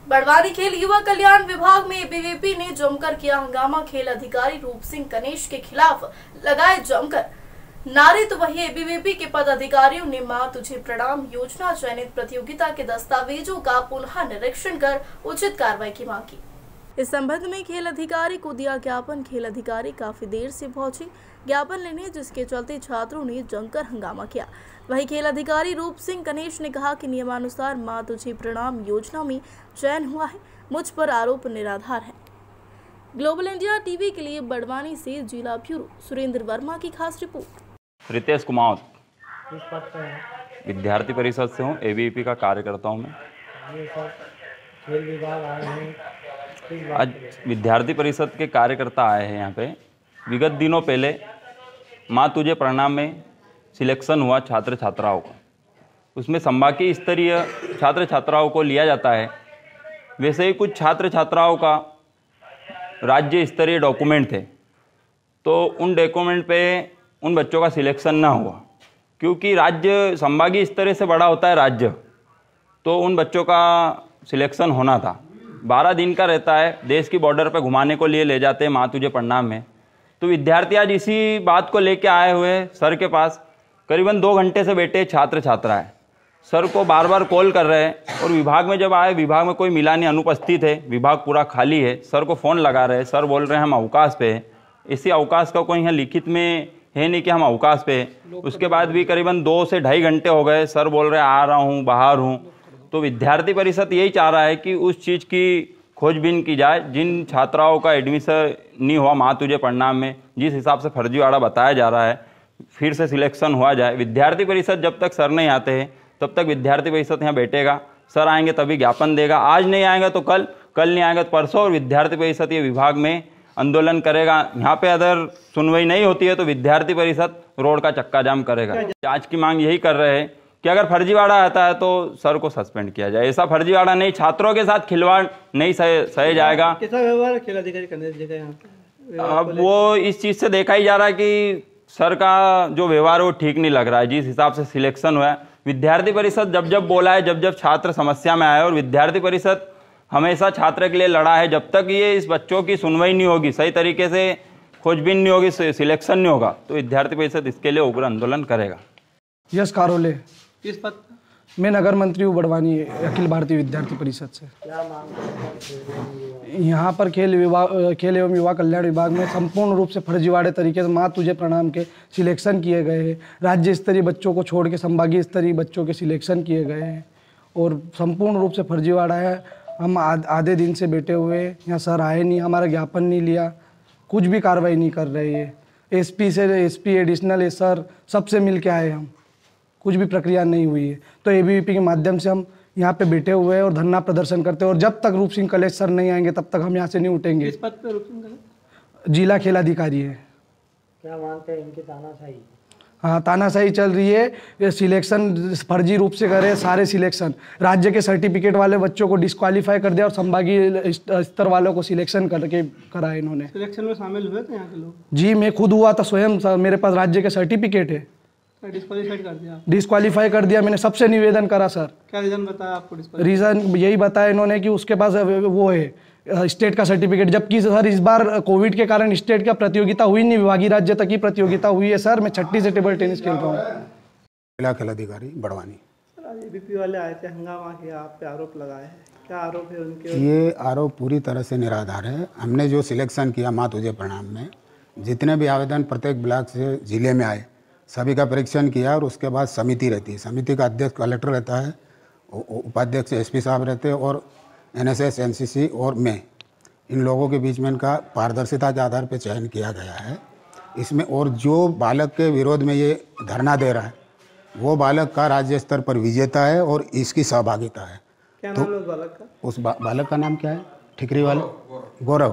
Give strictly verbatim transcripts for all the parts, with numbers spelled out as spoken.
बड़वानी खेल युवा कल्याण विभाग में एबीवीपी ने जमकर किया हंगामा। खेल अधिकारी रूप सिंह कनेश के खिलाफ लगाए जमकर नारे, तो वही एबीवीपी के पदाधिकारियों ने मां तुझे प्रणाम योजना चयनित प्रतियोगिता के दस्तावेजों का पुनः निरीक्षण कर उचित कार्रवाई की मांग की। इस संबंध में खेल अधिकारी को दिया ज्ञापन। खेल अधिकारी काफी देर से पहुंचे ज्ञापन लेने, जिसके चलते छात्रों ने जमकर हंगामा किया। वहीं खेल अधिकारी रूप सिंह कनेश ने कहा कि नियमानुसार मां तुझे प्रणाम योजना में चयन हुआ है, मुझ पर आरोप निराधार है। ग्लोबल इंडिया टीवी के लिए बड़वानी से जिला ब्यूरो सुरेंद्र वर्मा की खास रिपोर्ट। रितेश कुमार, विद्यार्थी परिषद से हूँ, एबीवीपी का कार्यकर्ता हूँ मैं। ये सब खेल विभाग आए हैं, आज विद्यार्थी परिषद के कार्यकर्ता आए हैं यहाँ पे। विगत दिनों पहले माँ तुझे प्रणाम में सिलेक्शन हुआ छात्र छात्राओं का, उसमें संभागीय स्तरीय छात्र छात्राओं को लिया जाता है। वैसे ही कुछ छात्र छात्राओं का राज्य स्तरीय डॉक्यूमेंट थे, तो उन डॉक्यूमेंट पे उन बच्चों का सिलेक्शन ना हुआ, क्योंकि राज्य संभागीय स्तरीय से बड़ा होता है राज्य, तो उन बच्चों का सिलेक्शन होना था। बारह दिन का रहता है, देश की बॉर्डर पे घुमाने को लिए ले जाते हैं माँ तुझे प्रणाम में। तो विद्यार्थी आज इसी बात को लेके आए हुए सर के पास, करीबन दो घंटे से बैठे छात्र छात्राएं सर को बार बार कॉल कर रहे हैं। और विभाग में जब आए, विभाग में कोई मिला नहीं, अनुपस्थित है, विभाग पूरा खाली है। सर को फ़ोन लगा रहे हैं, सर बोल रहे हैं हम अवकाश पे हैं। इसी अवकाश का कोई यहाँ लिखित में है नहीं कि हम अवकाश पे हैं। उसके बाद भी करीबन दो से ढाई घंटे हो गए, सर बोल रहे हैं आ रहा हूँ, बाहर हूँ। तो विद्यार्थी परिषद यही चाह रहा है कि उस चीज़ की खोजबीन की जाए, जिन छात्राओं का एडमिशन नहीं हुआ माँ तुझे प्रणाम में, जिस हिसाब से फर्जीवाड़ा बताया जा रहा है, फिर से सिलेक्शन हुआ जाए। विद्यार्थी परिषद जब तक सर नहीं आते हैं तब तक विद्यार्थी परिषद यहाँ बैठेगा। सर आएंगे तभी ज्ञापन देगा, आज नहीं आएगा तो कल, कल नहीं आएगा तो परसों। और विद्यार्थी परिषद ये विभाग में आंदोलन करेगा। यहाँ पे अगर सुनवाई नहीं होती है तो विद्यार्थी परिषद रोड का चक्का जाम करेगा। आज की मांग यही कर रहे हैं कि अगर फर्जीवाड़ा आता है तो सर को सस्पेंड किया जाए। ऐसा फर्जीवाड़ा नहीं, छात्रों के साथ खिलवाड़ नहीं सहे सहे जाएगा। कैसा व्यवहार खेल अधिकारी करने देगा यहाँ पे? अब वो इस चीज़ से देखा ही जा रहा है कि सर का जो व्यवहार है वो ठीक नहीं लग रहा है। जिस हिसाब से सिलेक्शन हुआ है, विद्यार्थी परिषद जब जब बोला है, जब जब छात्र समस्या में आए, और विद्यार्थी परिषद हमेशा छात्र के लिए लड़ा है। जब तक ये इस बच्चों की सुनवाई नहीं होगी, सही तरीके से खोजबीन नहीं होगी, सिलेक्शन नहीं होगा, तो विद्यार्थी परिषद इसके लिए उग्र आंदोलन करेगा। यश कारोले, किस पद? मैं नगर मंत्री हूँ बड़वानी अखिल भारतीय विद्यार्थी परिषद से। क्या मांग? यहाँ पर खेल विभाग खेल एवं युवा कल्याण विभाग में संपूर्ण रूप से फर्जीवाड़े तरीके से माँ तुझे प्रणाम के सिलेक्शन किए गए हैं। राज्य स्तरीय बच्चों को छोड़ के संभागीय स्तरीय बच्चों के सिलेक्शन किए गए हैं और संपूर्ण रूप से फर्जीवाड़ा है। हम आधे दिन से बैठे हुए, यहाँ सर आए नहीं, हमारा ज्ञापन नहीं लिया, कुछ भी कार्रवाई नहीं कर रहे हैं। एसपी से एसपी एडिशनल एसर सबसे मिल के आए, हम कुछ भी प्रक्रिया नहीं हुई है। तो एबीवीपी के माध्यम से हम यहाँ पे बैठे हुए हैं और धरना प्रदर्शन करते हैं, और जब तक रूप सिंह कलेश सर नहीं आएंगे तब तक हम यहाँ से नहीं उठेंगे। किस पद पे रूप सिंह कलेश? जिला खेल अधिकारी है। क्या मांगते हैं इनकी? तानाशाही? हाँ, तानाशाही चल रही है। सिलेक्शन फर्जी रूप से करे, सारे सिलेक्शन राज्य के सर्टिफिकेट वाले बच्चों को डिस्क्वालीफाई कर दिया और संभागीय स्तर वालों को सिलेक्शन करके करा इन्होंने। सिलेक्शन में शामिल हुए थे यहाँ के लोग? जी, मैं खुद हुआ था स्वयं, मेरे पास राज्य के सर्टिफिकेट है। डिस्क्वालीफाइड कर दिया? डिस्क्वालीफाई कर दिया मैंने, सबसे निवेदन करा सर। क्या रीजन बताया आपको? रीजन यही बताया इन्होंने कि उसके पास वो है स्टेट का सर्टिफिकेट, जबकि सर इस बार कोविड के कारण स्टेट का प्रतियोगिता हुई नहीं, विभागीय राज्य तक की प्रतियोगिता हुई है। सर मैं छठी से टेबल टेनिस खेल रहा हूँ। जिला खेल अधिकारी बड़वानी। सर आज एबीवीपी वाले आए थे, हंगामा किया, आप पे आरोप लगाए हैं, क्या आरोप है उनके? ये आरोप पूरी तरह से निराधार है। हमने जो सिलेक्शन किया माँ तुझे प्रणाम में, जितने भी आवेदन प्रत्येक ब्लॉक से जिले में आए सभी का परीक्षण किया, और उसके बाद समिति रहती है। समिति का अध्यक्ष कलेक्टर रहता है, उपाध्यक्ष एसपी साहब रहते हैं, और एनएसएस एनसीसी और मैं, इन लोगों के बीच में इनका पारदर्शिता के आधार पर चयन किया गया है इसमें। और जो बालक के विरोध में ये धरना दे रहा है वो बालक का राज्य स्तर पर विजेता है और इसकी सहभागिता है। क्या तो नाम है उस बालक का? उस बा, बालक का नाम क्या है? ठिकरी वाले गौरव,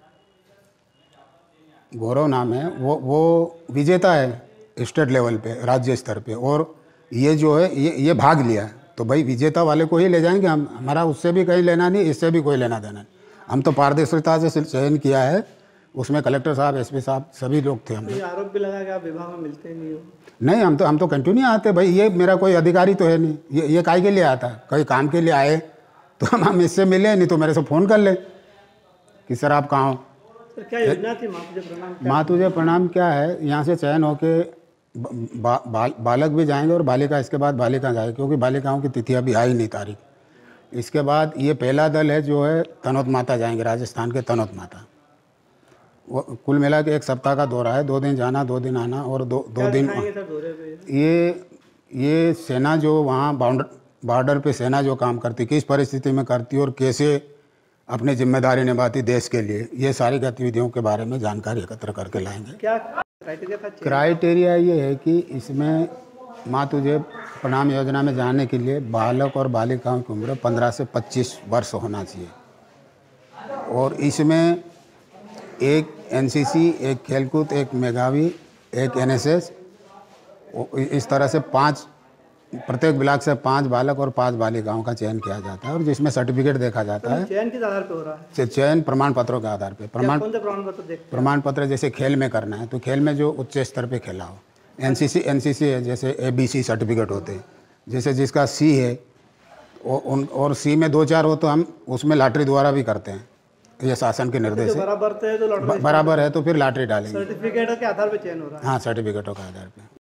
गौरव नाम है। वो वो विजेता है स्टेट लेवल पे, राज्य स्तर पे, और ये जो है ये ये भाग लिया है। तो भाई विजेता वाले को ही ले जाएंगे हम, हमारा उससे भी कहीं लेना नहीं, इससे भी कोई लेना देना नहीं। हम तो पारदर्शिता से चयन किया है, उसमें कलेक्टर साहब एसपी साहब सभी लोग थे। हम तो आरोप भी लगा कि आप विभाग में मिलते नहीं हो? नहीं, हम तो हम तो कंटिन्यू आते भाई। ये मेरा कोई अधिकारी तो है नहीं, ये ये काय के लिए आता है? कोई काम के लिए आए तो हम हम इससे मिले, नहीं तो मेरे से फ़ोन कर ले कि सर आप कहाँ हो। सर क्या योजना थी माँ तुझे प्रणाम? माँ तुझे प्रणाम क्या है, यहाँ से चयन होके बा, बा, बालक भी जाएंगे और बालिका इसके बाद बालिका जाएगी, क्योंकि बालिकाओं की तिथि अभी आई नहीं तारीख। इसके बाद ये पहला दल है जो है तनोत माता जाएंगे, राजस्थान के तनोत माता। वो कुल मिला के एक सप्ताह का दौरा है, दो दिन जाना दो दिन आना और दो दो दिन सर दौरे पे ये ये सेना जो वहाँ बाउंडर बॉर्डर पे सेना जो काम करती, किस परिस्थिति में करती और कैसे अपनी जिम्मेदारी निभाती देश के लिए, ये सारी गतिविधियों के बारे में जानकारी एकत्र करके लाएंगे। क्या क्राइटेरिया था? क्राइटेरिया ये है कि इसमें माँ तुझे प्रणाम योजना में जाने के लिए बालक और बालिकाओं की उम्र पंद्रह से पच्चीस वर्ष होना चाहिए, और इसमें एक एनसीसी, एक खेलकूद, एक मेघावी, एक एनएसएस, इस तरह से पांच, प्रत्येक ब्लॉक से पांच बालक और पांच बालिकाओं का चयन किया जाता है, और जिसमें सर्टिफिकेट देखा जाता है। चयन किस आधार पे हो रहा है? चयन प्रमाण पत्रों के आधार पे। प्रमाण कौन से प्रमाण पत्र देखते प्रमाण पत्र जैसे खेल में करना है तो खेल में जो उच्च स्तर पे खेला हो, एनसीसी एनसीसी है, जैसे एबीसी सर्टिफिकेट होते हैं, जैसे जिसका सी है उन, और सी में दो चार हो तो हम उसमें लॉटरी द्वारा भी करते हैं, ये शासन के निर्देश है। बराबर थे तो लॉटरी बराबर है तो फिर लॉटरी डालेंगे। सर्टिफिकेट के आधार पे चयन हो रहा है। हाँ, सर्टिफिकेटों के आधार पे।